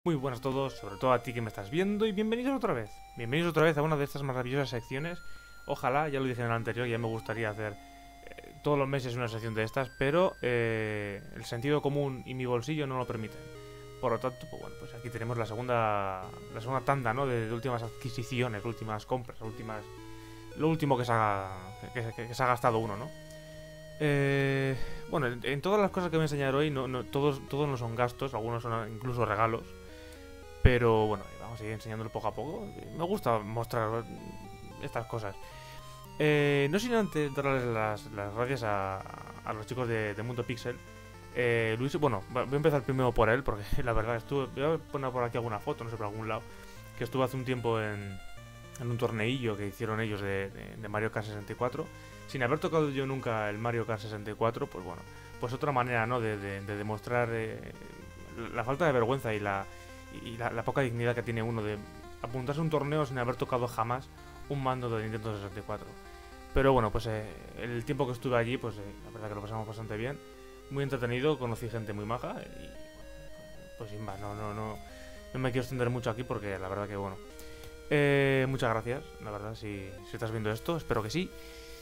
Muy buenas a todos, sobre todo a ti que me estás viendo y bienvenidos otra vez. Bienvenidos otra vez a una de estas maravillosas secciones. Ojalá, ya lo dije en el anterior, ya me gustaría hacer todos los meses una sección de estas, pero el sentido común y mi bolsillo no lo permiten. Por lo tanto, pues bueno, pues aquí tenemos la segunda tanda, ¿no? De últimas adquisiciones, últimas compras, lo último que se ha gastado uno, ¿no? Bueno, en todas las cosas que voy a enseñar hoy, todos no son gastos, algunos son incluso regalos. Pero bueno, vamos a ir enseñándolo poco a poco. Me gusta mostrar estas cosas. No sin antes darles las gracias a los chicos de Mundo Pixel. Luis, bueno, voy a empezar primero por él, porque la verdad voy a poner por aquí alguna foto, no sé, por algún lado. Que estuve hace un tiempo en un torneillo que hicieron ellos de Mario Kart 64. Sin haber tocado yo nunca el Mario Kart 64, pues bueno, pues otra manera, ¿no? De demostrar la falta de vergüenza y la poca dignidad que tiene uno de apuntarse a un torneo sin haber tocado jamás un mando de Nintendo 64. Pero bueno, pues el tiempo que estuve allí, pues la verdad que lo pasamos bastante bien. Muy entretenido, conocí gente muy maja y pues sin más, no me quiero extender mucho aquí porque la verdad que bueno. Muchas gracias, la verdad, si estás viendo esto, espero que sí.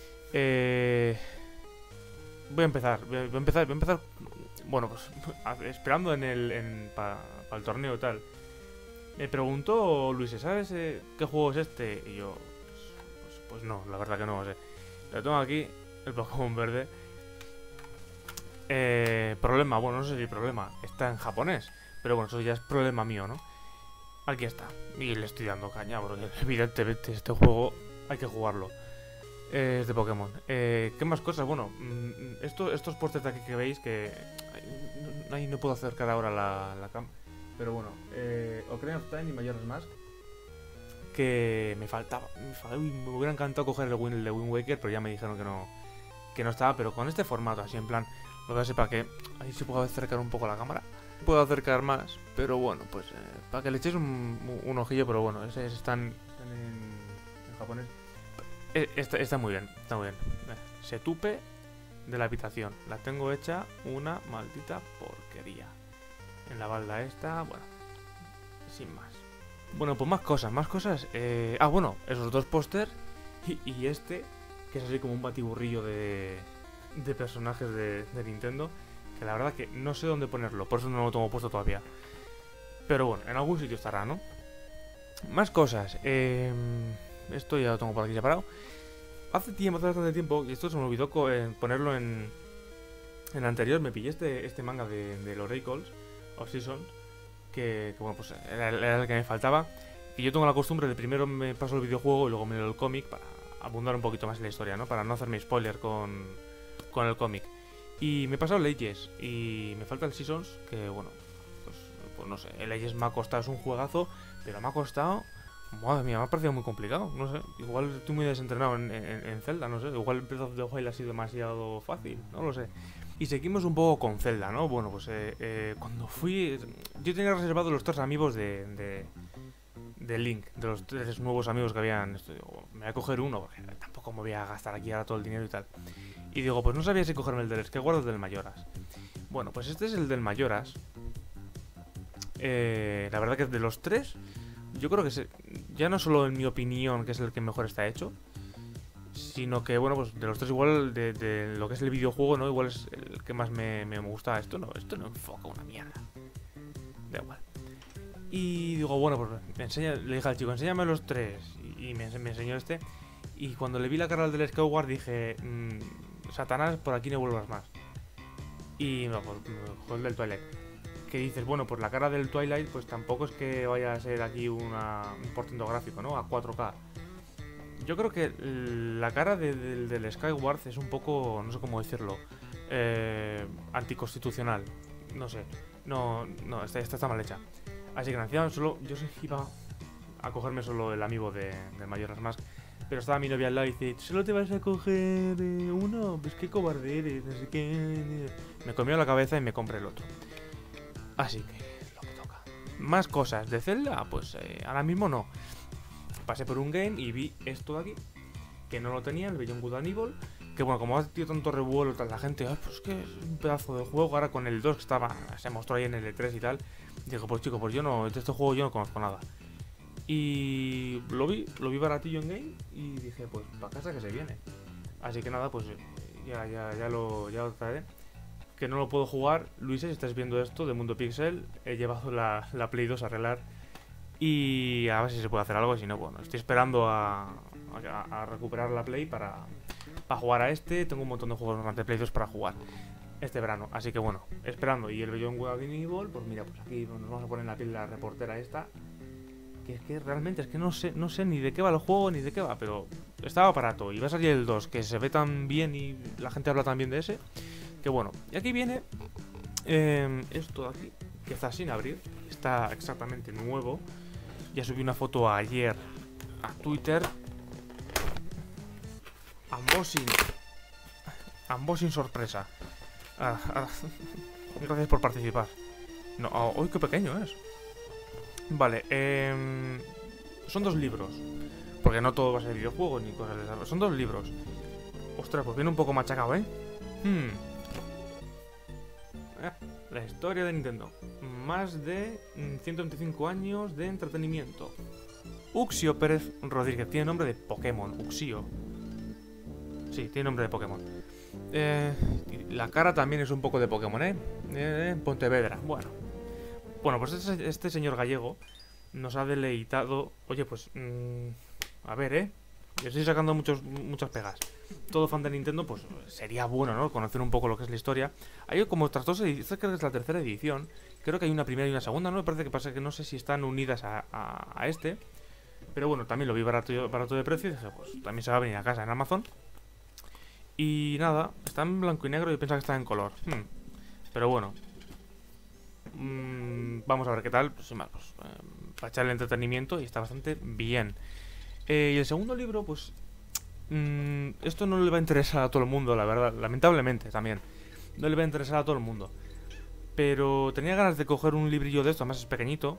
Voy a empezar, bueno, pues esperando para el torneo y tal. Me preguntó Luis, ¿sabes qué juego es este? Y yo, pues no, la verdad que no sé. Lo tengo aquí, el Pokémon verde. Problema, bueno, no sé si problema, está en japonés. Pero bueno, eso ya es problema mío, ¿no? Aquí está, y le estoy dando caña, porque evidentemente este juego hay que jugarlo. Es de Pokémon. ¿Qué más cosas? Bueno, estos pósters de aquí que veis que... Ahí no puedo acercar ahora la cam. Pero bueno, Ocarina of Time y Majora's Mask. Que me faltaba. Uy, me hubiera encantado coger el de Wind Waker, pero ya me dijeron que no estaba. Pero con este formato, así en plan, lo voy a hacer para que... Ahí sí puedo acercar un poco la cámara. Puedo acercar más, pero bueno, pues para que le echéis un ojillo, pero bueno, están en japonés. Está muy bien, está muy bien. Setupe de la habitación. La tengo hecha una maldita porquería. En la balda esta, bueno, sin más. Bueno, pues más cosas. Bueno, esos dos pósters y este, que es así como un batiburrillo de personajes de Nintendo. Que la verdad que no sé dónde ponerlo, por eso no lo tengo puesto todavía. Pero bueno, en algún sitio estará, ¿no? Más cosas. Esto ya lo tengo por aquí separado. Hace bastante tiempo, y esto se me olvidó ponerlo en el anterior, me pillé este manga de los Oracles of Seasons, que bueno, pues era el que me faltaba. Y yo tengo la costumbre de primero me paso el videojuego y luego me leo el cómic para abundar un poquito más en la historia, ¿no? Para no hacerme spoiler con el cómic. Y me he pasado el Ages y me falta el Seasons, que bueno, pues no sé, el Ages me ha costado, es un juegazo, pero me ha costado... Madre mía, me ha parecido muy complicado, no sé. Igual estoy muy desentrenado en Zelda, no sé. Igual el Breath of the Wild ha sido demasiado fácil, no lo sé. Y seguimos un poco con Zelda, ¿no? Bueno, pues cuando fui... Yo tenía reservado los 3 amigos de Link, de los 3 nuevos amigos que habían... Me voy a coger uno, porque tampoco me voy a gastar aquí ahora todo el dinero y tal. Y digo, pues no sabía si cogerme el del Skyward o el del Majoras. Bueno, pues este es el del Majoras. La verdad que de los 3... Yo creo que ya no solo en mi opinión, que es el que mejor está hecho, sino que, bueno, pues de los 3 igual, de lo que es el videojuego, ¿no? Igual es el que más me gusta. Esto no enfoca una mierda. Da igual. Y digo, bueno, pues le dije al chico, enséñame los 3. Y me enseñó este. Y cuando le vi la cara del Skyward dije, Satanás, por aquí no vuelvas más. Y no, pues el del Twilight. Que dices, bueno, pues la cara del Twilight pues tampoco es que vaya a ser aquí un portento gráfico, ¿no? A 4K. Yo creo que la cara del Skyward es un poco, no sé cómo decirlo, anticonstitucional. No sé. No, esta está mal hecha. Así que encima yo iba a cogerme solo el amigo del Majora's Mask. Pero estaba mi novia al lado y dice, ¿solo te vas a coger uno? Pues qué cobarde eres, no sé qué. Me comió la cabeza y me compré el otro. Así que lo que toca. Más cosas de Zelda, pues ahora mismo no. Pasé por un game y vi esto de aquí, que no lo tenía, el Beyond Good and Evil. Que bueno, como ha tenido tanto revuelo, la gente, pues que es un pedazo de juego. Ahora con el 2 que se mostró ahí en el E3 y tal. Digo, pues chico, pues yo no, de este juego yo no conozco nada. Y lo vi baratillo en Game y dije, pues para casa que se viene. Así que nada, pues ya lo traeré. Que no lo puedo jugar, Luis, si estás viendo esto de Mundo Pixel, he llevado la Play 2 a arreglar y a ver si se puede hacer algo, si no, bueno, estoy esperando a recuperar la Play para jugar a este. Tengo un montón de juegos durante Play 2 para jugar este verano, así que bueno, esperando. Y el Beyond Good and Evil, pues mira, pues aquí nos vamos a poner en la piel de la reportera esta, que es que realmente es que no sé ni de qué va el juego ni de qué va, pero estaba barato y va a salir el 2, que se ve tan bien y la gente habla tan bien de ese, que bueno. Y aquí viene esto de aquí, que está sin abrir, está exactamente nuevo. Ya subí una foto ayer a Twitter. Unboxing sorpresa. Gracias por participar. No, uy, qué pequeño es. Vale, son 2 libros. Porque no todo va a ser videojuego ni cosas de esas. Son 2 libros. Ostras, pues viene un poco machacado, ¿eh? La historia de Nintendo. Más de 125 años de entretenimiento. Uxio Pérez Rodríguez. Tiene nombre de Pokémon. Uxio. Sí, tiene nombre de Pokémon. La cara también es un poco de Pokémon, ¿eh? Pontevedra. Bueno, pues este señor gallego nos ha deleitado. Oye, pues a ver, yo estoy sacando muchas pegas. Todo fan de Nintendo, pues sería bueno, ¿no? Conocer un poco lo que es la historia. Hay como otras 2 ediciones, esta creo que es la tercera edición. Creo que hay una primera y una segunda, ¿no? Me parece que pasa que no sé si están unidas a este. Pero bueno, también lo vi barato de precio y dije, pues también se va a venir a casa en Amazon. Y nada, está en blanco y negro y pensaba que está en color. Pero bueno. Vamos a ver qué tal. Pues sin más, pues, para echar el entretenimiento y está bastante bien. Y el segundo libro, pues... esto no le va a interesar a todo el mundo, la verdad. Lamentablemente también. No le va a interesar a todo el mundo. Pero tenía ganas de coger un librillo de esto, además es pequeñito.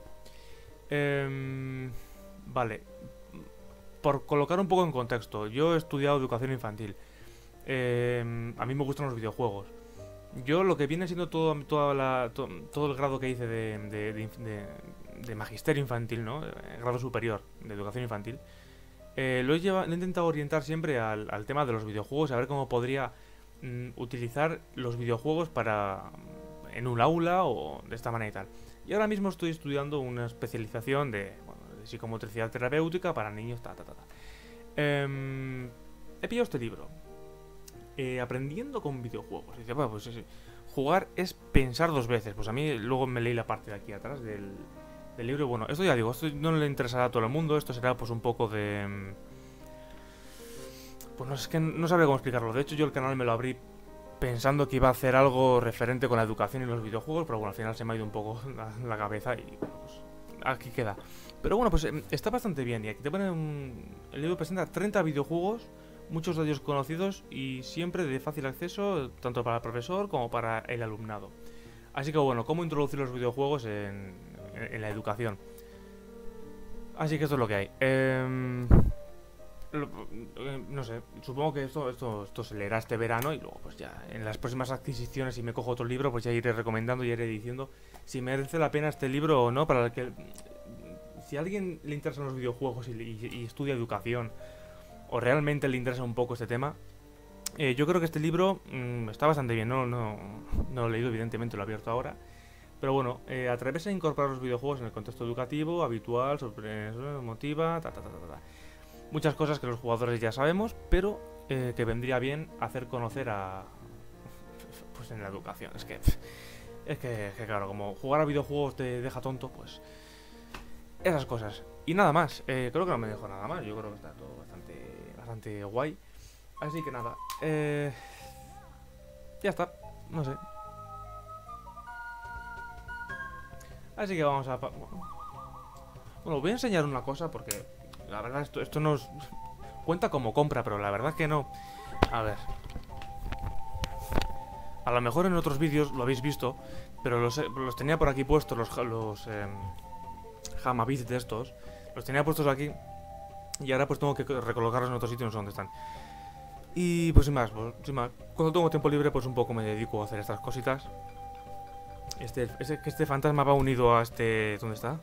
Vale. Por colocar un poco en contexto, yo he estudiado educación infantil. A mí me gustan los videojuegos. Yo lo que viene siendo todo el grado que hice de magisterio infantil, ¿no? Grado superior de educación infantil. Lo he intentado orientar siempre al tema de los videojuegos, a ver cómo podría utilizar los videojuegos en un aula o de esta manera y tal. Y ahora mismo estoy estudiando una especialización de psicomotricidad terapéutica para niños, he pillado este libro. Aprendiendo con videojuegos. Dice, bueno, pues jugar es pensar 2 veces. Pues a mí luego me leí la parte de aquí atrás del libro. Bueno, esto ya digo, esto no le interesará a todo el mundo. Esto será pues un poco de... Pues no, es que no sabría cómo explicarlo. De hecho yo el canal me lo abrí pensando que iba a hacer algo referente con la educación y los videojuegos, pero bueno, al final se me ha ido un poco la cabeza y bueno, pues aquí queda. Pero bueno, pues está bastante bien. Y aquí te pone el libro presenta 30 videojuegos, muchos de ellos conocidos y siempre de fácil acceso, tanto para el profesor como para el alumnado. Así que bueno, cómo introducir los videojuegos en la educación. Así que esto es lo que hay. No sé, supongo que esto se leerá este verano y luego pues ya en las próximas adquisiciones, si me cojo otro libro, pues ya iré recomendando y iré diciendo si merece la pena este libro o no, para el que... Si a alguien le interesan los videojuegos y estudia educación, o realmente le interesa un poco este tema, yo creo que este libro está bastante bien. No lo he leído, evidentemente lo he abierto ahora. Pero bueno, atreverse a incorporar los videojuegos en el contexto educativo, habitual, emotiva, muchas cosas que los jugadores ya sabemos, pero que vendría bien hacer conocer pues en la educación. Es que claro, como jugar a videojuegos te deja tonto, pues esas cosas. Y nada más, creo que no me dejo nada más. Yo creo que está todo bastante guay. Así que nada, ya está, no sé. Así que vamos a... Bueno, voy a enseñar una cosa porque la verdad esto no cuenta como compra, pero la verdad que no. A ver. A lo mejor en otros vídeos lo habéis visto, pero los tenía por aquí puestos, los Hamabits de estos. Los tenía puestos aquí y ahora pues tengo que recolocarlos en otro sitio, no sé dónde están. Y pues sin más, cuando tengo tiempo libre pues un poco me dedico a hacer estas cositas. Este fantasma va unido a este... ¿Dónde está?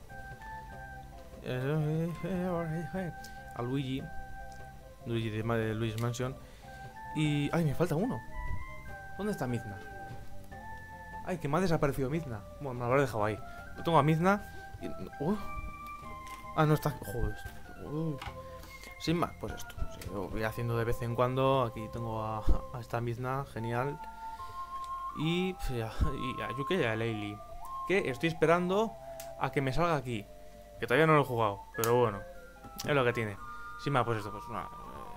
A Luigi. Luigi de Luigi's Mansion. Y... ¡ay, me falta uno! ¿Dónde está Mizna? ¡Ay, que me ha desaparecido Mizna! Bueno, me lo habré dejado ahí. Yo tengo a Mizna y... ah, no está... joder. Sin más, pues esto. Sí, lo voy haciendo de vez en cuando. Aquí tengo a esta Mizna, genial. Y a Yuke y a Laylee. Que estoy esperando a que me salga aquí. Que todavía no lo he jugado, pero bueno. Es lo que tiene. Sin más, pues esto, pues una...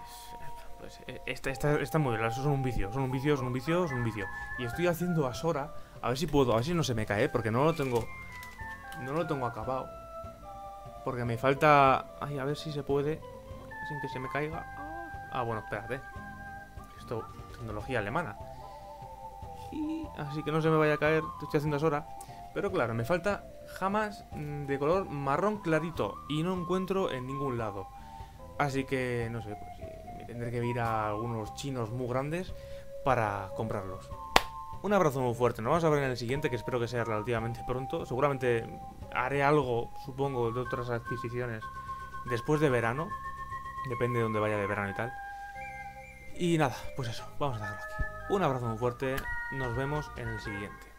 está muy bien, eso son un vicio, son un vicio, son un vicio, son un vicio. Y estoy haciendo a Sora, a ver si puedo, a ver si no se me cae, porque no lo tengo acabado. Porque me falta... ay, a ver si se puede, sin que se me caiga. Ah, bueno, espérate. Esto, tecnología alemana. Y así que no se me vaya a caer, estoy haciendo a Sora. Pero claro, me falta jamas de color marrón clarito y no encuentro en ningún lado. Así que, no sé, pues me tendré que ir a algunos chinos muy grandes para comprarlos. Un abrazo muy fuerte, nos vamos a ver en el siguiente, que espero que sea relativamente pronto. Seguramente haré algo, supongo, de otras adquisiciones después de verano. Depende de dónde vaya de verano y tal. Y nada, pues eso, vamos a dejarlo aquí. Un abrazo muy fuerte, nos vemos en el siguiente.